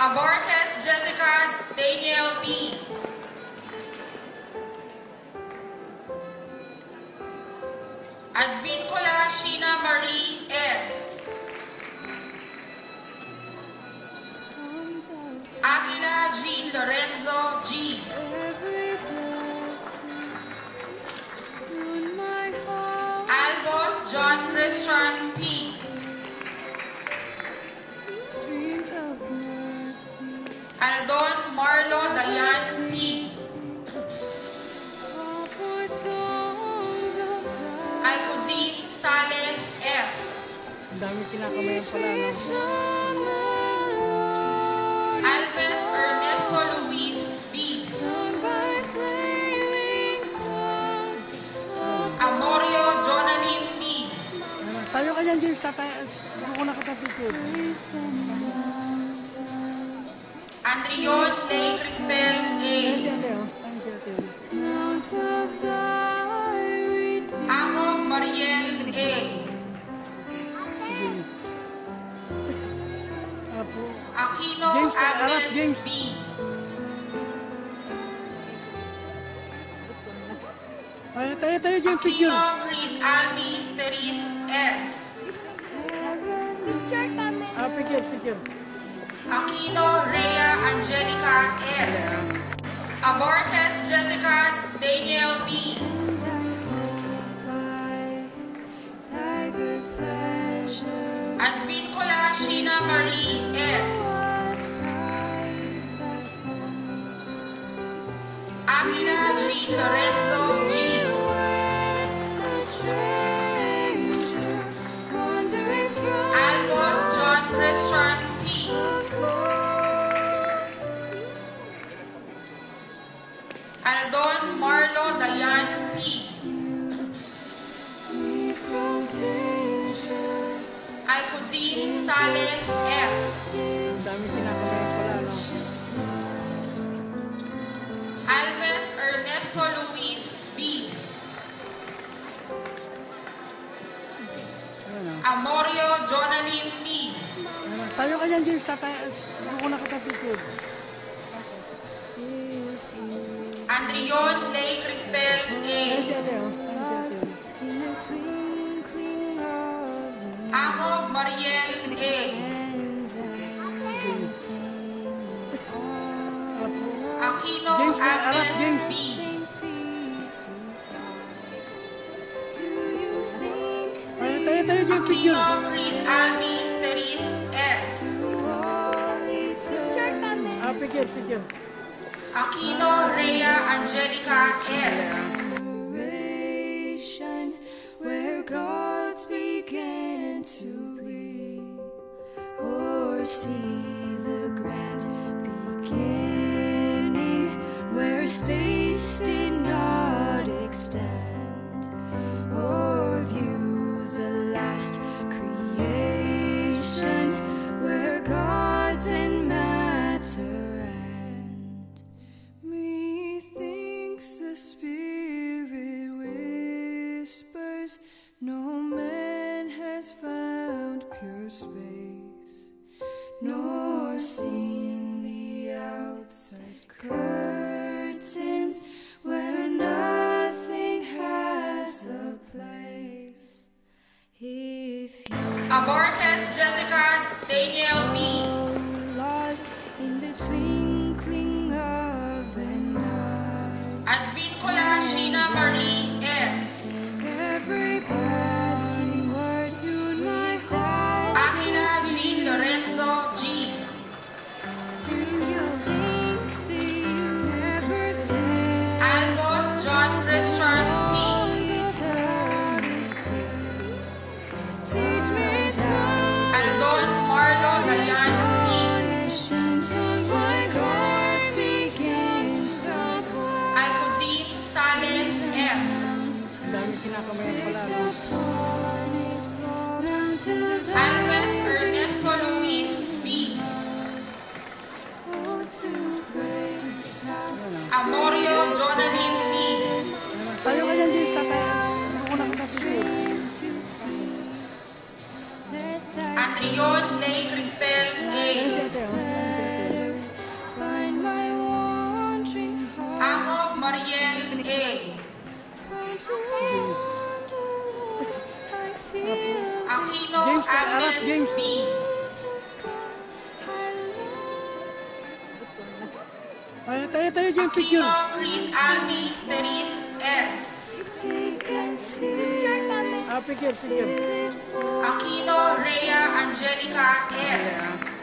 Abortes Jessica Daniel D. Advincula Sheena Marie S. Aquila Jean Lorenzo G. Albos John Christian P. Aldon Marlo Dayan P. Alcuzin Saleh F. Ang dami kinakamayan pala, no? Alves Ernesto Luis B. Amorio Jonalyn P. Tayo ka dyan, James. Ako na katapikod. Andrion Lay Cristel A. Amog Mariel A. Aquino Agnes B. Tayo dyan, picture. Aquino Chris Almi Teris S. Picture. Aquino Rhea Angelica S. Abortes Jessica Daniel D. Advincula Sheena Marie S. Aquila Jean Lorenzo G. Albos John Christian P. Aldon Marlo Dayan P. Alcuzin Saleh F. Ang dami kinakamayan pala, no? Alves Ernesto Luis B. Amorio Jonalyn P. Tayo ka dyan, James. Ako na katapikod. Andrion Lay Cristel A. Amog Mariel A. Aquino Agnes B. Tayo dyan, picture. Aquino Chris Almi Teris S. Picture. Aquino Rhea Angelica S. Where gods began to be, or see the grand beginning, where space did not extend, or view the last creation, where gods and matter end. Methinks the spirit whispers, no man has found pure space, nor seen the outside curtains where nothing has a place. If you Abortes Jessica Daniel D. Lord, in the twinkling of an eye, Advincula Sheena Marie S. every passing word to my thoughts. Aquila Jean Lorenzo G. Do you think that you never cease? Albos John Christian P. Teach me some Aldon Marlo Dayan P. on my chords begin to pour. Alcuzin Saleh F. Ang dami kinakamayan pala, no? Alves Ernesto Luis B. Amorio Jonalyn P. Tayo ka dyan, James. Ako na katapikod. Andrion Lay Cristel A. last games. B. Tayo dyan yung picture. Aquino Chris Almi Teris S. Picture. Aquino Rhea Angelica S.